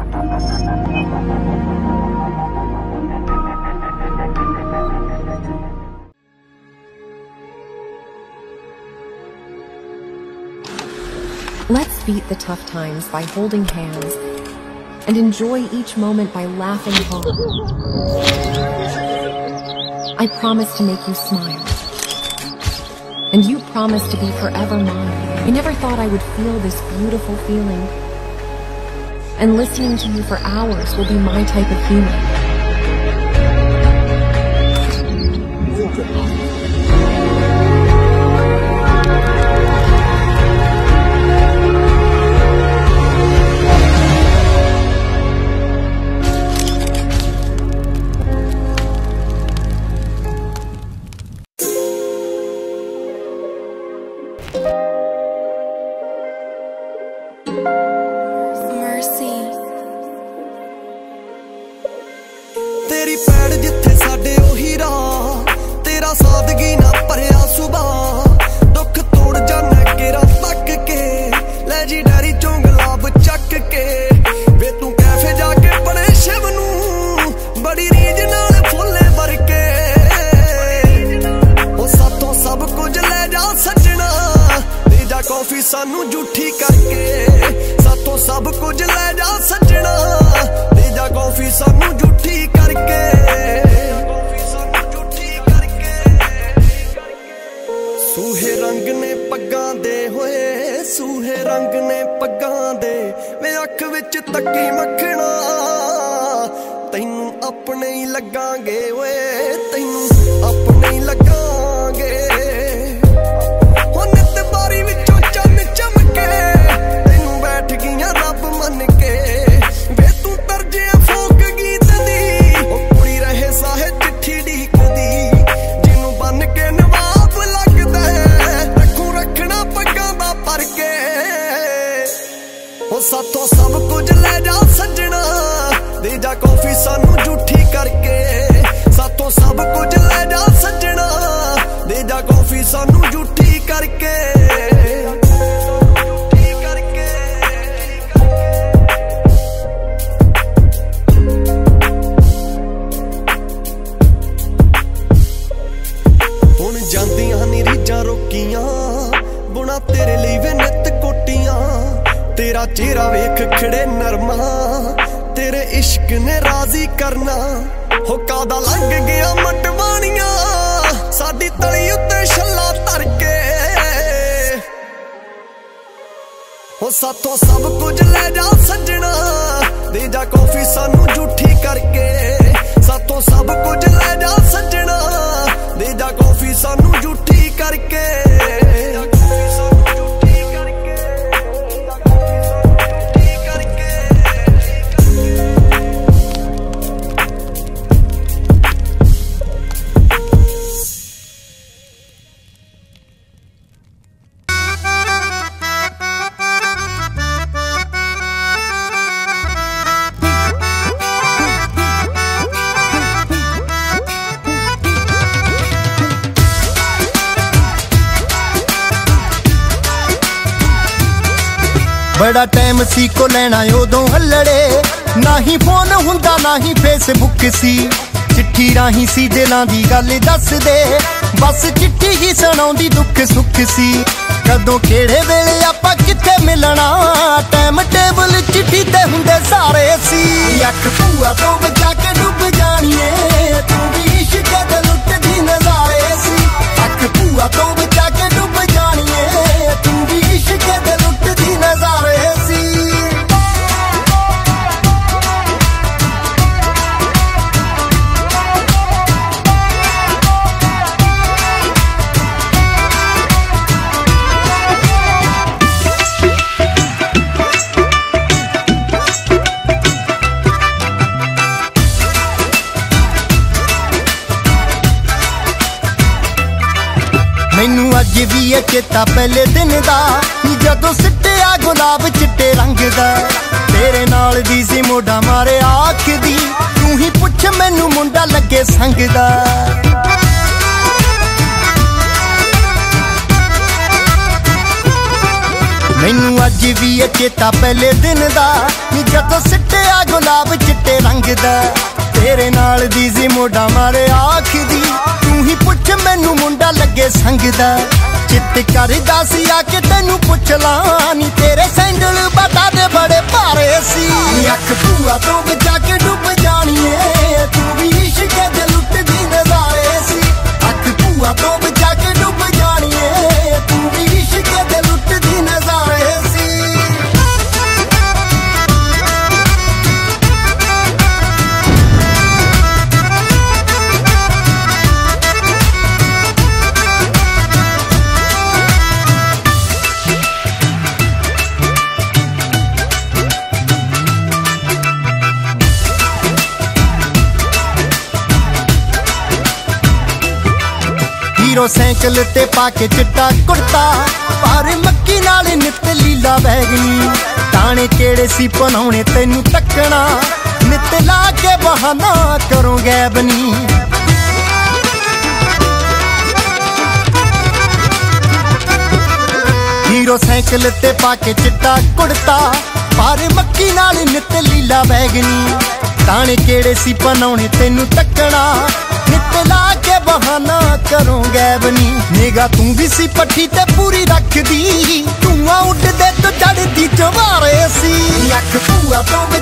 Let's beat the tough times by holding hands and enjoy each moment by laughing hard. I promise to make you smile, and you promise to be forever mine. I never thought I would feel this beautiful feeling, and listening to you for hours will be my type of healing. तेरी पैड़ जिथे साडे ओही राह, तेरा सादगी ना भरिया सुबह, दुख तोड़ जाना केरा तक के, ले जी डैरी चों गुलाब चक के, वे तू कैफे जाके बड़े शिव नू, बड़ी रीझ नाल फुल्ले भर के, ओ साथों सब कुछ ले जा सजना, दे जा कॉफी सानू झूठी करके, साथों सब कुछ ले जा सजना, दे जा कॉफी सानू झूठी करके, सूहे रंग ने पग्गां दे होए, सूहे रंग ने पग्गां दे, वे अख विच तक्की मखना, तैनू अपने ही लगांगे ओए, तैनू अपने ही लगांगे, हो नित बारी विचों चन्न चमके, तैनू बैठ गईयां रब मन के, वे तू तरजे फोक गीत दी, ओ कुड़ी रहे साहे चिट्ठी ढीकदी, जिनू बन के नवाब लगदा है, रखू रखना पग्गां दा भर के, ओ साथों सब कुछ ले जा सजना, दे जा कॉफी सानू झूठी करके, साथों सब कुछ ले जा सजना, दे जा कॉफी सानू झूठी करके, हुण जांदियां नी रीझां रोकियां, बुना तेरे लिए वे नित कोटियां, तेरा चेहरा वेख खड़े नरमा, तेरे इश्क ने राजी करना, हो कादा लंघ गया मटवानिया, साडी तली उत्ते छल्ला धर के, हो साथों सब कुछ ले जा सजना, दे जा कॉफी सानू झूठी करके, साथों सब कुछ ले जा सजना, दे जा कॉफी सानू झूठी करके, बड़ा टाइम सी को लेना उदों हल्लड़े, ना ही फोन हुंदा ना ही फेसबुक सी, चिट्ठी राही सी दिलां दी गल दस दे, बस चिट्ठी ही सुणाउंदी दुख सुख सी, कदों केड़े वेले आपां किथे मिलना, टाइम टेबल चिट्ठी ते हुंदे सारे सी, अख भूआ तो बचा के डुब जाणीए, तू भी इश्क दे लुटदी नज़ारे सी, अख भूआ तो बचा के डुब जाणीए, तू भी इश्क दे लुटदी नज़ारे सी। मैनू अज भी है चेता पहले दिन दा, जदों सिट्टिया गुलाब चिट्टे रंग दा, तेरे नाल दी सी मोढ़ा मारे आखदी, तू ही पुछ मैनू मुंडा लगे संग दा, मैनू अज भी है चेता पहले दिन दा, जदों सिट्टिया गुलाब चिट्टे रंग दा तेरे नाल दी जी मोड़ा मारे आखदी तू ही पुछ मैनू मुंडा लगे संग दा चित करदा सी आके तैनू पुछ ला नी तेरे सैंडल बता दे बड़े भारे सी अख भूआ तो बचा के डुब जानिए तू भी इश्क दे लुटदी नजारे सी अख भूआ तो बचा के डुब जानिए तू भी इश्क दे लुटदी नजारे सी हीरो साइकिल ते पाके चिट्टा कुर्ता पर मक्की नाल नित लीला बैगनी ताने केड़े सी पनाउणे तैनू तकना नित ला के बहाना करो गैबनी हीरो साइकिल ते पाके चिट्टा कुर्ता पर मक्की नाल नित लीला बैगनी ताने केड़े सी पनाउणे तैनू तकना नित ला के बहाना करो गैबनी निगा तू भी सी पट्टी ते पूरी रख दी धुआं उड़दे तो चढ़दी चवारे सी अख भूआ तो